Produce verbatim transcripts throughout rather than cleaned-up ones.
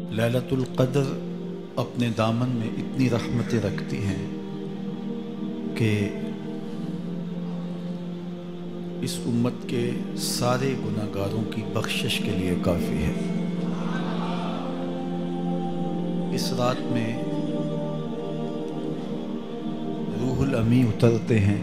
لیلۃ القدر اپنے دامن میں اتنی رحمتیں رکھتی ہیں کہ اس امت کے سارے گناہ گاروں کی بخشش کے لیے کافی ہے۔ اس رات میں روح الامی اترتے ہیں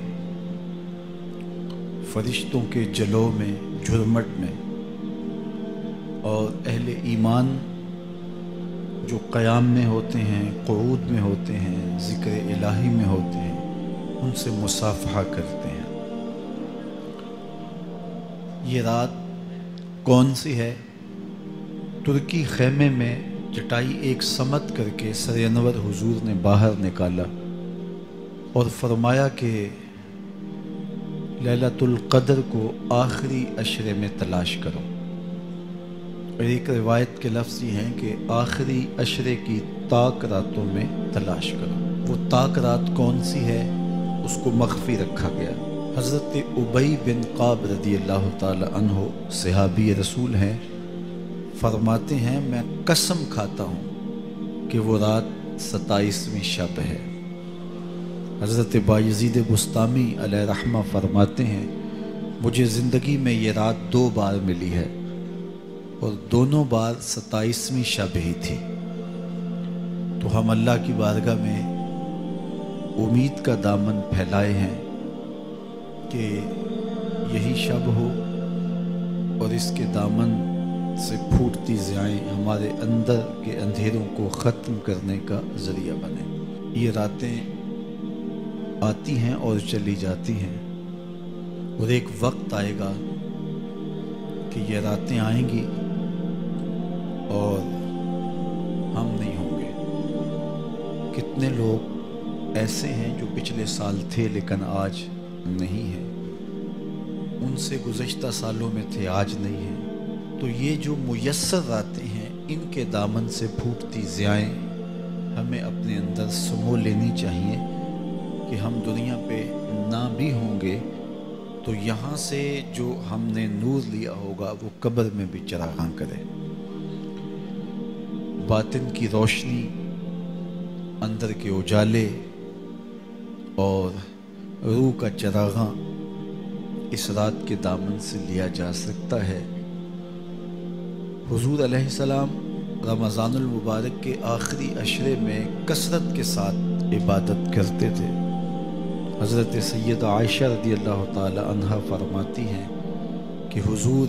فرشتوں کے جلو میں، جھرمٹ میں، اور اہل ایمان جو قیام میں ہوتے ہیں، قعود میں ہوتے ہیں، ذکر الہی میں ہوتے ہیں، ان سے مصافحہ کرتے ہیں۔ یہ رات کون سی ہے؟ ترکی خیمے میں چٹائی ایک سمت کر کے سر انور حضور نے باہر نکالا اور فرمایا کہ لیلۃ القدر کو آخری عشرے میں تلاش کرو۔ اور ایک روایت کے لفظ یہ ہیں کہ آخری عشرے کی تاک راتوں میں تلاش کرو۔ وہ تاک رات کون سی ہے؟ اس کو مخفی رکھا گیا۔ حضرت ابی بن قعب رضی اللہ تعالی عنہ صحابی رسول ہیں، فرماتے ہیں میں قسم کھاتا ہوں کہ وہ رات ستائیسویں شب ہے۔ حضرت بایزید بسطامی علیہ رحمہ فرماتے ہیں مجھے زندگی میں یہ رات دو بار ملی ہے اور دونوں بار ستائیسویں شب ہی تھی۔ تو ہم اللہ کی بارگاہ میں امید کا دامن پھیلائے ہیں کہ یہی شب ہو اور اس کے دامن سے پھوٹتی ضیائیں ہمارے اندر کے اندھیروں کو ختم کرنے کا ذریعہ بنے۔ یہ راتیں آتی ہیں اور چلی جاتی ہیں، اور ایک وقت آئے گا کہ یہ راتیں آئیں گی اور ہم نہیں ہوں گے۔ کتنے لوگ ایسے ہیں جو پچھلے سال تھے لیکن آج نہیں ہیں، ان سے گزشتہ سالوں میں تھے آج نہیں ہیں۔ تو یہ جو میسر راتیں ہیں ان کے دامن سے پھوٹتی ضیائیں ہمیں اپنے اندر سمو لینی چاہیے کہ ہم دنیا پہ نہ بھی ہوں گے تو یہاں سے جو ہم نے نور لیا ہوگا وہ قبر میں بھی چراغاں کرے۔ باطن کی روشنی، اندر کے اجالے اور روح کا چراغاں اس رات کے دامن سے لیا جا سکتا ہے۔ حضور علیہ السلام رمضان المبارک کے آخری عشرے میں کثرت کے ساتھ عبادت کرتے تھے۔ حضرت سیدہ عائشہ رضی اللہ تعالی عنہا فرماتی ہیں کہ حضور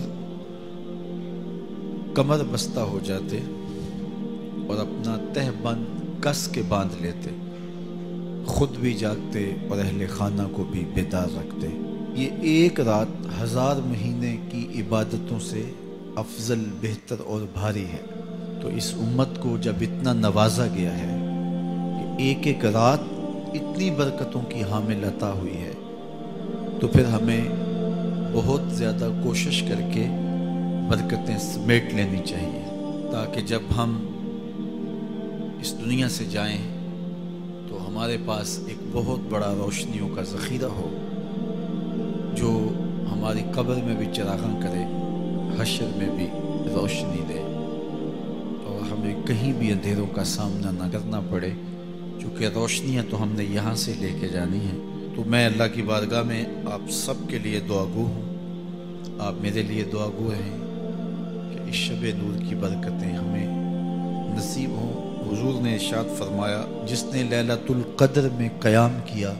کمر بستہ ہو جاتے اور اپنا تہ بند کس کے باندھ لیتے، خود بھی جاگتے اور اہل خانہ کو بھی بیدار رکھتے۔ یہ ایک رات ہزار مہینے کی عبادتوں سے افضل، بہتر اور بھاری ہے۔ تو اس امت کو جب اتنا نوازا گیا ہے کہ ایک ایک رات اتنی برکتوں کی حامل عطا ہوئی ہے، تو پھر ہمیں بہت زیادہ کوشش کر کے برکتیں سمیٹ لینی چاہیے تاکہ جب ہم اس دنیا سے جائیں تو ہمارے پاس ایک بہت بڑا روشنیوں کا ذخیرہ ہو جو ہماری قبر میں بھی چراغاں کرے، حشر میں بھی روشنی دے، اور ہمیں کہیں بھی اندھیروں کا سامنا نہ کرنا پڑے، چونکہ روشنیاں تو ہم نے یہاں سے لے کے جانی ہیں۔ تو میں اللہ کی بارگاہ میں آپ سب کے لیے دعا گو ہوں، آپ میرے لیے دعا گو ہیں کہ اس شب نور کی برکتیں ہمیں نصیب ہوں۔ حضور نے ارشاد فرمایا جس نے لیلۃ القدر میں قیام کیا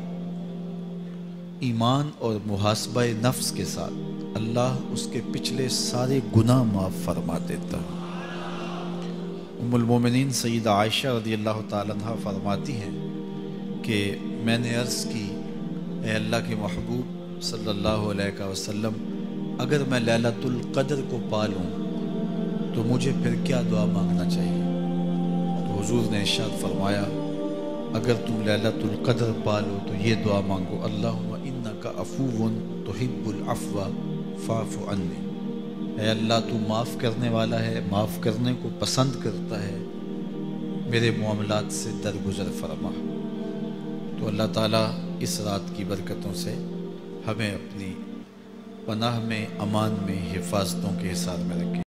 ایمان اور محاسبہ نفس کے ساتھ، اللہ اس کے پچھلے سارے گناہ معاف فرما دیتا۔ ام المومنین سیدہ عائشہ رضی اللہ تعالیٰ عنہ فرماتی ہیں کہ میں نے عرض کی اے اللہ کے محبوب صلی اللہ علیہ وسلم، اگر میں لیلۃ القدر کو پا لوں تو مجھے پھر کیا دعا مانگنا چاہیے؟ تو حضور نے ارشاد فرمایا اگر تم لیلۃ القدر پا لو تو یہ دعا مانگو، اللہم انک عفو تحب العفو فاعف عنی، اے اللہ تو معاف کرنے والا ہے، معاف کرنے کو پسند کرتا ہے، میرے معاملات سے درگزر فرما۔ تو اللہ تعالیٰ اس رات کی برکتوں سے ہمیں اپنی پناہ میں، امان میں، حفاظتوں کے حصار میں رکھے۔